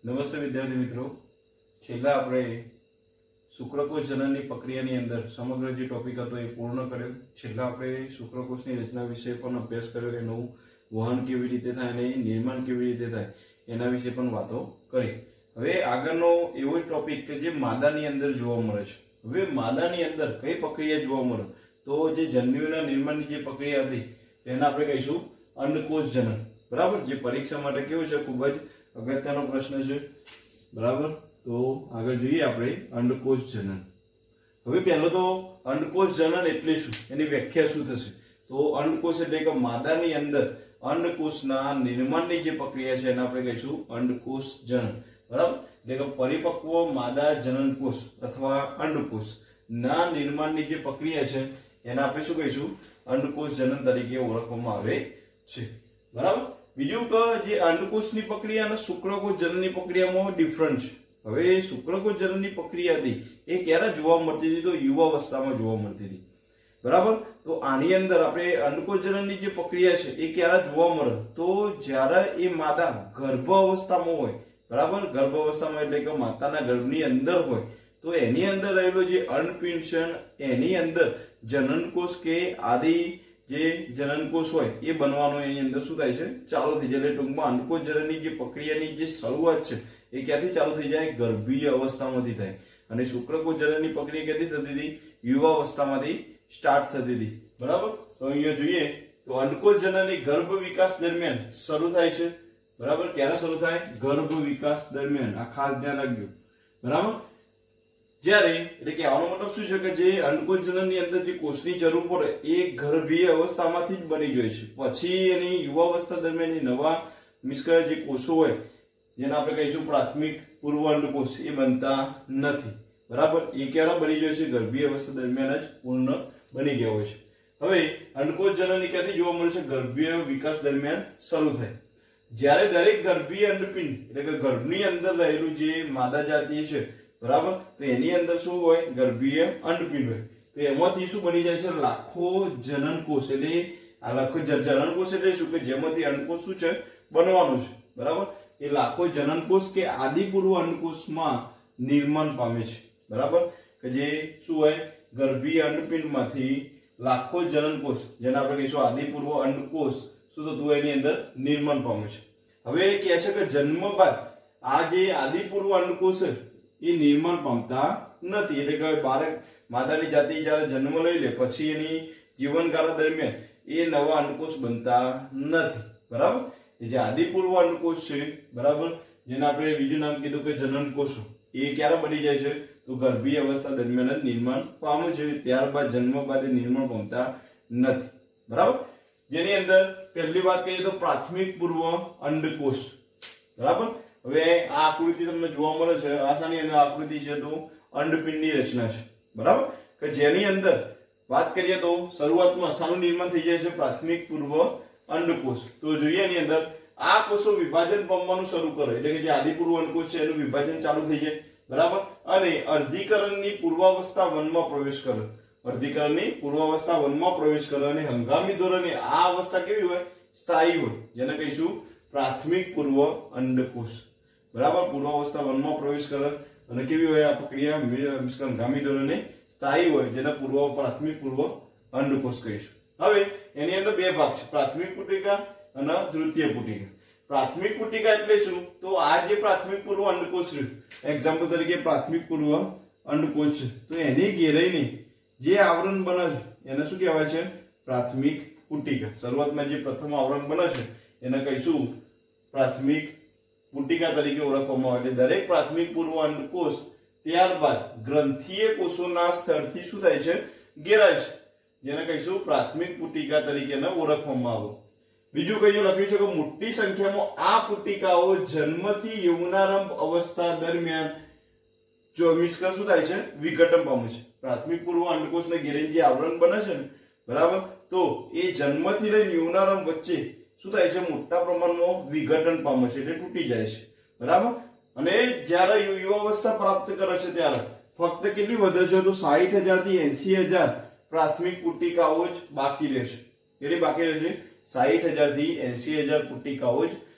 નમસ્તે વિદ્યાર્થી મિત્રો, છેલ્લા આપણે શુક્રકોશ જનનની પ્રક્રિયાની અંદર સમગ્ર જે ટોપિક હતો એ પૂર્ણ કર્યો। છેલ્લા આપણે શુક્રકોશની રચના વિશે પણ અભ્યાસ કર્યો કે નવું વહન કેવી રીતે થાય અને નિર્માણ કેવી રીતે થાય એના વિશે પણ વાતો કરી। હવે આગળનો એવો જ ટોપિક કે જે માદાની અંદર જોવા મળે છે। હવે માદાની અંદર કઈ પ્રક્રિયા જોવા મળે તો જે જન્યુઓના નિર્માણની જે પ્રક્રિયા હતી તેને આપણે કહીશું અંડકોશ જનન। બરાબર, જે પરીક્ષા માટે કેવું છે, ખૂબ જ અગત્યનો પ્રશ્ન છે। બરાબર, તો આગળ જોઈએ આપણે અંડકોશ જનન। હવે પહેલો તો અંડકોશ જનન એટલે શું, એની વ્યાખ્યા શું થશે? તો અંડકોશ એટલે કે માદાની અંદર અંડકોશના નિર્માણની જે પ્રક્રિયા છે એને આપણે કહીશું અંડકોશ જનન। બરાબર, એટલે કે પરિપક્વ માદા જનનકોષ અથવા અંડકોશ ના નિર્માણની જે પ્રક્રિયા છે એને આપણે શું કહીશું? અંડકોશ જનન તરીકે ઓળખવામાં આવે છે। બરાબર, બીજું કે જે અંડકોશની પ્રક્રિયા અને શુક્રકોશ જનનની પ્રક્રિયામાં ડિફરન્ટ છે। હવે શુક્રકોશ જનનની પ્રક્રિયા હતી એ ક્યારે જોવા મળતી હતી? તો યુવાવસ્થામાં જોવા મળતી હતી। બરાબર, તો આની અંદર આપણે અંડકોશ જનનની જે પ્રક્રિયા છે એ ક્યારે જોવા મળે? તો જ્યારે એ માદા ગર્ભ અવસ્થામાં હોય। બરાબર, ગર્ભ અવસ્થામાં એટલે કે માતાના ગર્ભની અંદર હોય તો એની અંદર રહેલો જે અંડપિંડ છે એની અંદર જનનકોષ કે આદિ જે જનનકોષ હોય એ બનવાનો એની અંદર શું થાય છે? ચાલુ થઈ જાય। એટલે ટૂંકમાં અંડકોશ જનનની જે પ્રક્રિયાની જે શરૂઆત છે એ ક્યાંથી ચાલુ થઈ જાય? ગર્ભીય અવસ્થામાંથી થાય। અને શુક્રકોશ જનનની પ્રક્રિયા ક્યાંથી થતી હતી? યુવાવસ્થામાંથી સ્ટાર્ટ થતી હતી। બરાબર, તો અહીંયા જોઈએ તો અંડકોશ જનનની ગર્ભ વિકાસ દરમિયાન શરૂ થાય છે। બરાબર, ક્યારે શરૂ થાય? ગર્ભ વિકાસ દરમિયાન। આ ખાસ ધ્યાન રાખજો। બરાબર, જ્યારે એટલે કહેવાનો મતલબ શું છે કે જે અંડકોશ જનનની અંદર જે કોષની જરૂર પડે એ ગર્ભીય અવસ્થામાંથી જ બની જાય છે। પછી એની યુવાવસ્થા દરમિયાન નવા મિશ્ર જે કોષો હોય જેને આપણે કહીશું પ્રાથમિક પૂર્વ અંડકોષ એ બનતા નથી। બરાબર, એ ક્યારે બની જાય છે? ગર્ભીય અવસ્થા દરમિયાન જ પૂર્ણ બની ગયા હોય છે। હવે અંડકોશ જનન ક્યાંથી જોવા મળે છે? ગર્ભીય વિકાસ દરમિયાન શરૂ થાય। જ્યારે દરેક ગર્ભીય અંડપિંડ એટલે કે ગર્ભની અંદર રહેલું જે માદા જાતિ છે, બરાબર, તો એની અંદર શું હોય? ગર્ભીય અંડપિંડ હોય। તો એમાંથી શું બની જાય છે? લાખો જનનકોષ। એટલે આ લાખો જનનકોષ એટલે શું? કે જેમાંથી અંડકોષ શું છે? બનવાનું છે। બરાબર, એ લાખો જનનકોષ કે આદિપૂર્વ અંડકોષમાં નિર્માણ પામે છે। બરાબર, કે જે શું હોય? ગર્ભીય અંડપિંડમાંથી લાખો જનનકોષ જેને આપણે કહીશું આદિપૂર્વ અંડકોષ શું થતું હોય? એની અંદર નિર્માણ પામે છે। હવે એ કહે છે કે જન્મ બાદ આ જે આદિપૂર્વ અંડકોષ છે એ નિર્માણ પામતા નથી। એટલે કે બાળક માદાની જાતિ જ્યારે જન્મ લઈ લે પછી એની જીવનકાળ દરમિયાન એ નવા અંડકોષ બનતા નથી। બરાબર, જે આદિપૂર્વ અંડકોષ છે, બરાબર, જેને આપણે બીજું નામ કીધું કે જનનકોષો, એ ક્યારે બની જાય છે? તો ગર્ભીય અવસ્થા દરમિયાન જ નિર્માણ પામે છે। ત્યારબાદ જન્મ બાદ એ નિર્માણ પામતા નથી। બરાબર, જેની અંદર પહેલી વાત કરીએ તો પ્રાથમિક પૂર્વ અંડકોષ। બરાબર, હવે આ આકૃતિ તમને જોવા મળે છે, આસાની અંદર આકૃતિ છે તો અંડપિંડની રચના છે। બરાબર, કે જેની અંદર વાત કરીએ તો શરૂઆતમાં શાનું નિર્માણ થઈ જાય છે? પ્રાથમિક પૂર્વ અંડકોષ। તો જોઈએ એની અંદર આ કોષો વિભાજન પામવાનું શરૂ કરે એટલે કે જે આદિપૂર્વ અંડકોષ છે એનું વિભાજન ચાલુ થઈ જાય। બરાબર, અને અર્ધીકરણની પૂર્વાવસ્થા વનમાં પ્રવેશ કરે। અર્ધીકરણની પૂર્વાવસ્થા વનમાં પ્રવેશ કરે અને હંગામી ધોરણે આ અવસ્થા કેવી હોય? સ્થાયી હોય, જેને કહીશું પ્રાથમિક પૂર્વ અંડકોષ। બરાબર, પૂર્વાવસ્થા વનમાં પ્રવેશ કરે અને કેવી હોય આ પ્રક્રિયા? હંગામી ધોરણે સ્થાયી હોય, જેને પ્રાથમિક પૂર્વ અંડકોષ કહીશું। હવે એની અંદર બે ભાગ છે, પ્રાથમિક પુટિકા અને દ્વિતીય પુટિકા। પ્રાથમિક પુટિકા એટલે શું? તો આ જે પ્રાથમિક પૂર્વ અંડકોષ છે, એક્ઝામ્પલ તરીકે પ્રાથમિક પૂર્વ અંડકોષ છે, તો એની ઘેરાઈને જે આવરણ બને છે એને શું કહેવાય છે? પ્રાથમિક પુટિકા। શરૂઆતમાં જે પ્રથમ આવરણ બને છે એને કહીશું પ્રાથમિક પુટિકા તરીકે ઓળખવામાં આવે। એટલે દરેક પ્રાથમિક પૂર્વ અંડકોષ ત્યારબાદ ગ્રંથીય કોષોના સ્તરથી શું થાય છે? ઘેરાય છે, જેને કહીશું પ્રાથમિક પુટિકા તરીકે ઓળખવામાં આવે। બીજું કયું લખ્યું છે કે મોટી સંખ્યામાં આ પુટિકાઓ જન્મથી યૌવનારંભ અવસ્થા દરમિયાન શું થાય છે? વિઘટન પામે છે। પ્રાથમિક પૂર્વ અંડકોષને ઘેરીને જે આવરણ બને છે ને, બરાબર, તો એ જન્મથી લઈને યૌવનારંભ વચ્ચે શું થાય છે? મોટા પ્રમાણમાં વિઘટન પામે છે, એટલે તૂટી જાય છે। બરાબર, અને જ્યારે યુવાવસ્થા પ્રાપ્ત કરે છે ત્યારે ફક્ત કેટલી વધે છે? તો 60,000 થી 80,000 પ્રાથમિક પુટિકાઓ જ બાકી રહેશે। કેટલી બાકી રહેશે? 60,000 થી 80,000 પુટિકાઓ જ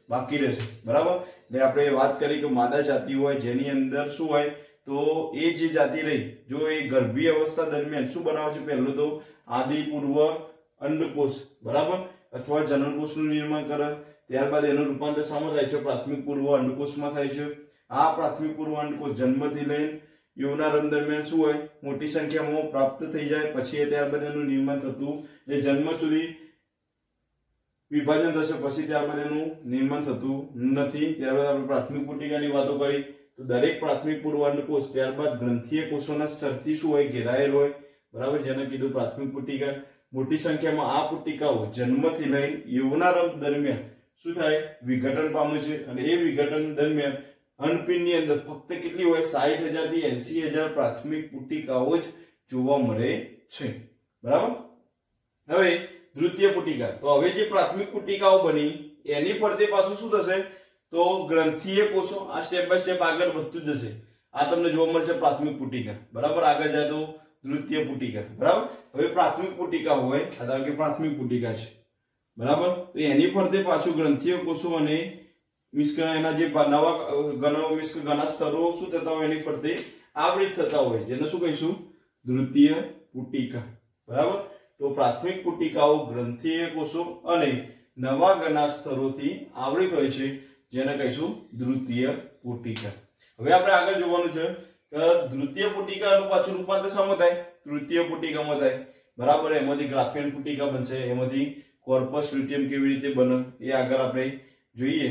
બાકી રહેશે, બરાબર। એટલે આપણે વાત કરી કે માદા જાતિ હોય જેની અંદર શું હોય તો એ જે જાતિ રહી જો એ ગર્ભીય અવસ્થા દરમિયાન શું બનાવે છે, પહેલું તો આદિપૂર્વ અંડકોષ, બરાબર, અથવા જનનકોષનું નિર્માણ કરે, ત્યારબાદ એનું રૂપાંતર શામાં થાય છે, પ્રાથમિક પૂર્વ અંડકોષમાં થાય છે। આ પ્રાથમિક પૂર્વ અંડકોષ જન્મથી લઈને યૌવનારંભ દરમિયાન શું હોય મોટી સંખ્યામાં પ્રાપ્ત થઈ જાય, પછી ત્યારબાદ એનું નિર્માણ થતું એ જન્મ સુધી વિભાજન થશે, પછી ત્યારબાદ એનું નિર્માણ થતું નથી। ત્યારબાદ આપણે પ્રાથમિક પુટિકાની વાતો કરી તો દરેક પ્રાથમિક પૂર્વ અંડકોષ ત્યારબાદ ગ્રંથીય કોષોના સ્તરથી શું હોય ઘેરાયેલ હોય, બરાબર, જેને કીધું પ્રાથમિક પુટિકા। મોટી સંખ્યામાં આ પુટિકાઓ જન્મથી લઈને યૌવનારંભ દરમિયાન શું થાય વિઘટન પામે છે, અને એ વિઘટન દરમિયાન અંડપિંડની અંદર ફક્ત કેટલી હોય 60,000 થી 80,000 પ્રાથમિક પુટિકાઓ જ જોવા મળે છે, બરાબર। હવે દ્વિતીય પુટિકા, તો હવે જે પ્રાથમિક પુટિકાઓ બની એની ફરતે પાછું શું થશે તો ગ્રંથીય કોષો, આ સ્ટેપ બાય સ્ટેપ આગળ વધતું જશે। આ તમને જોવા મળશે પ્રાથમિક પુટિકા, બરાબર, આગળ જાય તો દ્વિતીય પુટિકા, બરાબર। હવે પ્રાથમિક પુટિકા હોય, ધારો કે પ્રાથમિક પુટિકા છે, બરાબર, તો એની ફરતે પાછું ગ્રંથીય કોષો અને એના જે નવા ઘણા સ્તરો શું થતા હોય એની ફરતે આવૃત થતા હોય, જેને શું કહીશું દ્વિતીય પુટિકા, બરાબર। તો પ્રાથમિક પુટિકાઓ ગ્રંથીય કોષો અને નવા ઘણા સ્તરોથી આવૃત હોય છે, જેને કહીશું દ્વિતીય પુટિકા। હવે આપણે આગળ જોવાનું છે કે દ્વિતીય પુટિકાનું પાછું રૂપાંતર શામાં થાય, તૃતીય પુટિકામાં થાય, બરાબર। એમાંથી ગ્રાફિયન પુટિકા બનશે, એમાંથી કોર્પસ લ્યુટિયમ કેવી રીતે બને એ આગળ આપણે જોઈએ।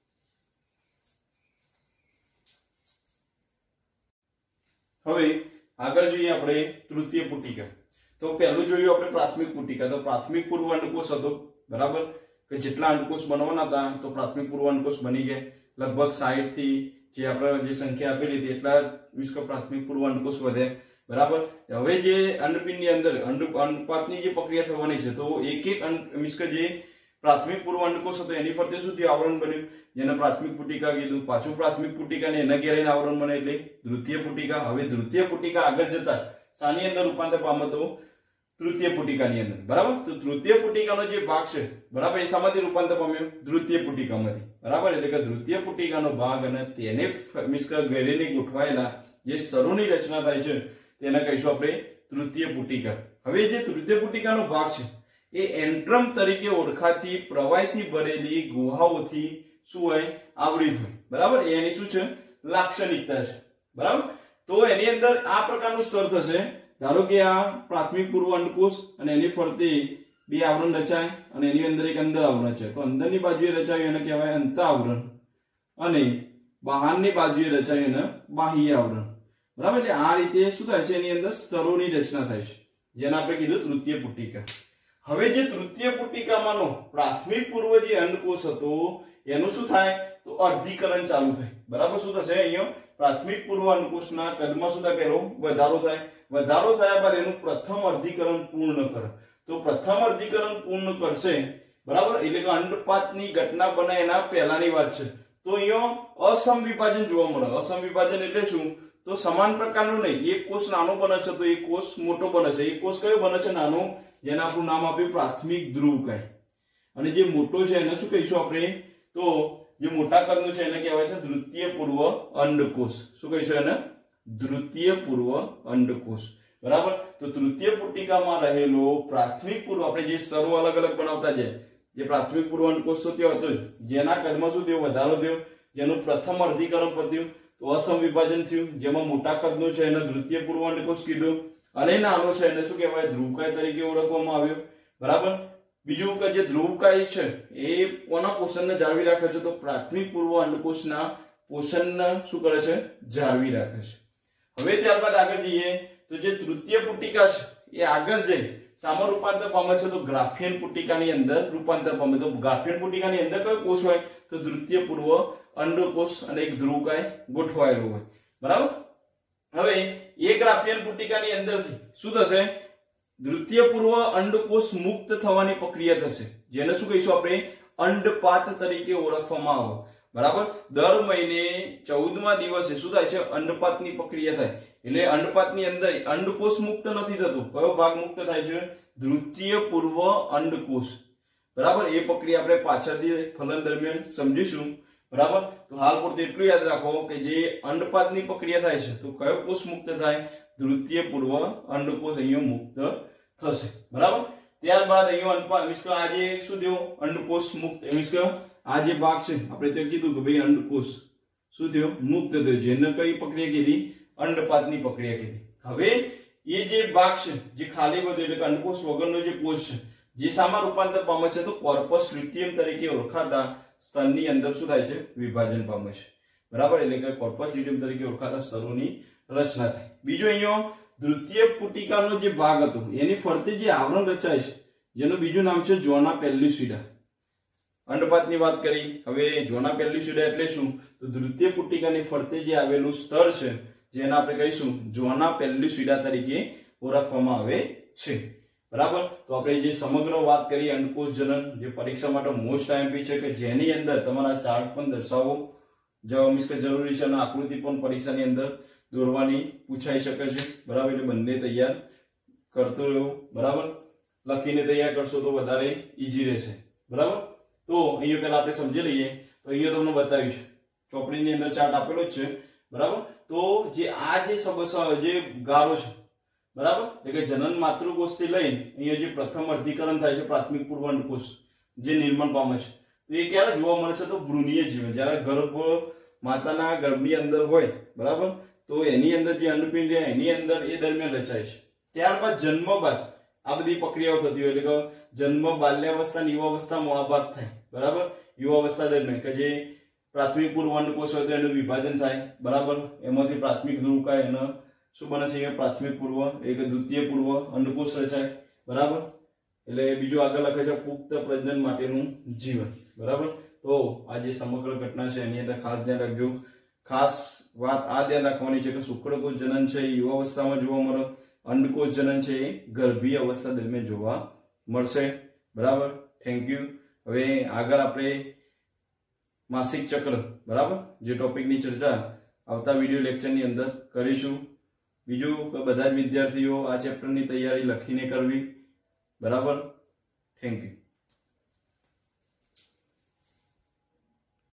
હવે આગળ જોઈએ આપણે તૃતીય પુટિકા। તો પહેલું જોયું આપણે પ્રાથમિક પુટિકા, તો પ્રાથમિક પૂર્વ અંડકોષ હતો, બરાબર, કે જેટલા અંડકોષ બનવાના હતા તો પ્રાથમિક પૂર્વ અંડકોષ બની ગયા લગભગ 60 થી જે આપણે જે સંખ્યા આપેલી હતી એટલા પ્રાથમિક પૂર્વ અંડકોષ વધ્યા, બરાબર। હવે જે અંડપિંડની અંદર અંડપાતની જે પ્રક્રિયા થવાની છે તો એક એક જે પ્રાથમિક પૂર્વ અંડકોષ હતો એની ફરતે શું થયું આવરણ બન્યું, જેને પ્રાથમિક પુટિકા કીધું, પાછું પ્રાથમિક પુટિકા ને એના ઘેરાઈને આવરણ બને એટલે દ્વિતીય પુટિકા। હવે દ્વિતીય પુટિકા આગળ જતા શાની અંદર રૂપાંતર પામે તો તૃતીય પુટિકાની અંદર, બરાબર। તો તૃતીય પુટિકાનો જે ભાગ છે, બરાબર, એ શામાંથી રૂપાંતર પામ્યો દ્વિતીય પુટિકામાંથી, બરાબર। એટલે કે દ્વિતીય પુટિકાનો ભાગ અને તેને ઘેરીને ગોઠવાયેલા જે સ્તરોની રચના થાય છે તેને કહીશું આપણે તૃતીય પુટિકા। હવે જે તૃતીય પુટિકાનો ભાગ છે એ એન્ટ્રમ તરીકે ઓળખાતી પ્રવાહીથી ભરેલી ગુહાઓથી શું હોય આવૃત હોય, બરાબર, એની શું છે લાક્ષણિકતા છે, બરાબર। તો એની અંદર આ પ્રકારનું સ્તર થશે, ધારો કે આ પ્રાથમિક પૂર્વ અંડકોષ અને એની ફરતે બે આવરણ રચાય અને એની અંદર એક અંદર આવરણ રચાય, તો અંદરની બાજુએ રચાયું એને કહેવાય અંતઃ આવરણ અને બહારની બાજુએ રચાયું એને બાહ્ય આવરણ, બરાબર। એટલે આ રીતે શું થાય છે એની અંદર સ્તરોની રચના થાય છે, જેને આપણે કીધું તૃતીય પુટિકા। હવે જે તૃતીય પુટિકામાંનો પ્રાથમિક પૂર્વ જે અંડકોષ હતો એનું શું થાય તો અર્ધીકરણ ચાલુ થાય, બરાબર। શું થશે અહીંયા પ્રાથમિક પૂર્વ અંડકોષના કદમાં શું થાય પહેલો વધારો થાય, વધારો થયા બાદ એનું પ્રથમ અર્ધીકરણ પૂર્ણ કરે, તો પ્રથમ અર્ધીકરણ પૂર્ણ કરશે, બરાબર, એટલે કે અંડપાતની ઘટના બને એના પહેલાની વાત છે। તો અહીંયા અસમ વિભાજન જોવા મળે। અસમ વિભાજન એટલે શું તો સમાન પ્રકારનું નહીં, એક કોષ નાનો બને છે તો એક કોષ મોટો બને છે, એક કોષ કયો બને છે નાનો, જેને આપણું નામ આપ્યું પ્રાથમિક ધ્રુવકાય, અને જે મોટો છે એને શું કહીશું આપણે તો જે મોટા કદનું છે એને કહેવાય છે દ્વિતીય પૂર્વ અંડકોષ। શું કહીશું એને દ્વિતીય પૂર્વ અંડકોષ, બરાબર। તો તૃતીય પુટિકામાં રહેલો પ્રાથમિક પૂર્વ આપણે જે સ્તરો અલગ અલગ બનાવતા જાય, જે પ્રાથમિક પૂર્વ અંડકોષ થયો હતો જેના કદમાં શું થયો વધારો થયો, જેનું પ્રથમ અર્ધીકરણ પત્યું તો અસમ વિભાજન થયું, જેમાં મોટા કદનું છે એને દ્વિતીય પૂર્વ અંડકોષ કીધું અને નાનો છે એને શું કહેવાય ધ્રુવકાય તરીકે ઓળખવામાં આવ્યો, બરાબર। બીજું કે જે ધ્રુવકાય છે એ કોના પોષણને જાળવી રાખે છે તો પ્રાથમિક પૂર્વ અંડકોષના પોષણને શું કરે છે જાળવી રાખે છે। હવે ત્યારબાદ આગળ જઈએ તો જે તૃતીય પુટિકા છે એ આગળ જઈ સામા રૂપાંતર પામે છે તો ગ્રાફિયન પુટિકાની અંદર રૂપાંતર પામે, તો ગ્રાફિયન પુટિકાની અંદર કયો કોષ હોય તો તૃતીય પૂર્વ અંડકોષ અને એક ધ્રુવકાય ગોઠવાયેલો હોય, બરાબર। હવે એ ગ્રાફિયન પુટિકાની અંદરથી શું થશે દ્વિતીય પૂર્વ અંડકોષ મુક્ત થવાની પ્રક્રિયા થશે, જેને શું કહીશું આપણે અંડપાત તરીકે ઓળખવામાં આવે, બરાબર। દર મહિને 14મા દિવસે શું થાય છે અંડપાતની પ્રક્રિયા થાય, એટલે અંડપાતની અંદર અંડકોષ મુક્ત નથી થતો, કયો ભાગ મુક્ત થાય છે દ્વિતીય પૂર્વ અંડકોષ, बराबर ए प्रक्रिया આપણે પાછળથી ફલન દરમિયાન સમજીશું બરાબર। તો હાલ પૂરતું એટલું યાદ રાખો કે જે અંડપાતની પ્રક્રિયા થાય છે તો કયો કોષ મુક્ત થાય, દ્વિતીય પૂર્વ અંડકોષ અહીંયા મુક્ત થશે બરાબર। ત્યારબાદ અહીંયા અંડપાત મીન્સ કે આ જે શું થયો અંડકોષ મુક્ત મીન્સ કે આ જે ભાગ છે આપણે તે કીધું કે ભાઈ અંડકોષ શું થયો મુક્ત થયો, જેને કઈ પ્રક્રિયા કીધી અંડપાતની પ્રક્રિયા કીધી। હવે એ જે ભાગ છે જે ખાલી વધ્યો એટલે કે અંડકોષ વગરનો જે કોષ છે જે શામાં રૂપાંતર પામે છે તો કોર્પસ લ્યુટિયમ તરીકે ઓળખાતા સ્તરની અંદર શું થાય છે વિભાજન પામે છે બરાબર। એટલે કે કોર્પસ લ્યુટિયમ તરીકે ઓળખાતા સ્તરોની રચના થાય। બીજો અહીંયા દ્વિતીય પુટિકાનો જે ભાગ હતો એની ફરતે જે આવરણ રચાય છે જેનું બીજું નામ છે ઝોના પેલ્યુસિડા। અંડપાતની વાત કરી, હવે ઝોના પેલ્યુસિડા એટલે શું તો દ્વિતીય પુટિકાની ફરતે જે આવેલું સ્તર છે જેને આપણે કહીશું ઝોના પેલ્યુસિડા તરીકે ઓળખવામાં આવે છે બરાબર। તો આપણે જે સમગ્ર વાત કરી અંડકોષ જનન જે પરીક્ષા માટે મોસ્ટ આઈએમપી છે કે જેની અંદર તમારા ચાર્ટ પણ દર્શાવો જવાબ મીન્સ કે જરૂરી છે અને આકૃતિ પણ પરીક્ષાની અંદર દોરવાની પૂછાઈ શકે છે બરાબર। એટલે બંને તૈયાર કરતો રહેવું બરાબર, લખીને તૈયાર કરશો તો વધારે ઈઝી રહેશે બરાબર। તો અહીંયા પહેલા આપણે સમજી લઈએ તો અહીંયા તમને બતાવ્યું છે ચોપડીની અંદર ચાર્ટ આપેલો જ છે બરાબર। તો જે આ જે ગારો છે બરાબર એટલે કે જનન માતૃકોષથી લઈને અહીંયા જે પ્રથમ અર્ધીકરણ થાય છે પ્રાથમિક પૂર્વ અંડકોષ જે નિર્માણ પામે છે તો એ ક્યારે જોવા મળે છે તો ભ્રૂણીય જીવન જ્યારે ગર્ભ માતાના ગર્ભની અંદર હોય બરાબર તો એની અંદર જે અંડપિંડ છે એની અંદર એ દરમિયાન રચાય છે। ત્યારબાદ જન્મ બાદ આ બધી પ્રક્રિયાઓ થતી હોય એટલે કે જન્મ, બાલ્યાવસ્થા, યુવાવસ્થામાં આ ભાગ થાય બરાબર। યુવાવસ્થા દરમિયાન કે જે પ્રાથમિક પૂર્વ અંડકોષ હોય તો એનું વિભાજન થાય બરાબર, એમાંથી પ્રાથમિક ધ્રુવકાય એને શું બને છે પ્રાથમિક પૂર્વ એક દ્વિતીય પૂર્વ અંડકોષ રચાય બરાબર। એટલે બીજું આગળ લખે છે પુખ્ત પ્રજનન માટેનું જીવન બરાબર। તો આ જે સમગ્ર ઘટના છે એની અંદર ખાસ ધ્યાન રાખજો। ખાસ વાત આ ધ્યાન રાખવાની છે કે શુક્રકોષ જનન છે એ યુવાવસ્થામાં જોવા મળે, અંડકોષ જનન છે એ ગર્ભીય અવસ્થા દરમિયાન જોવા મળશે બરાબર। Thank you. હવે આગળ આપણે માસિક ચક્ર બરાબર જે ટોપિકની ચર્ચા આવતા વિડિયો લેક્ચરની અંદર કરીશું। બીજું કે બધા જ વિદ્યાર્થીઓ આ ચેપ્ટરની તૈયારી લખીને કરવી બરાબર। Thank you.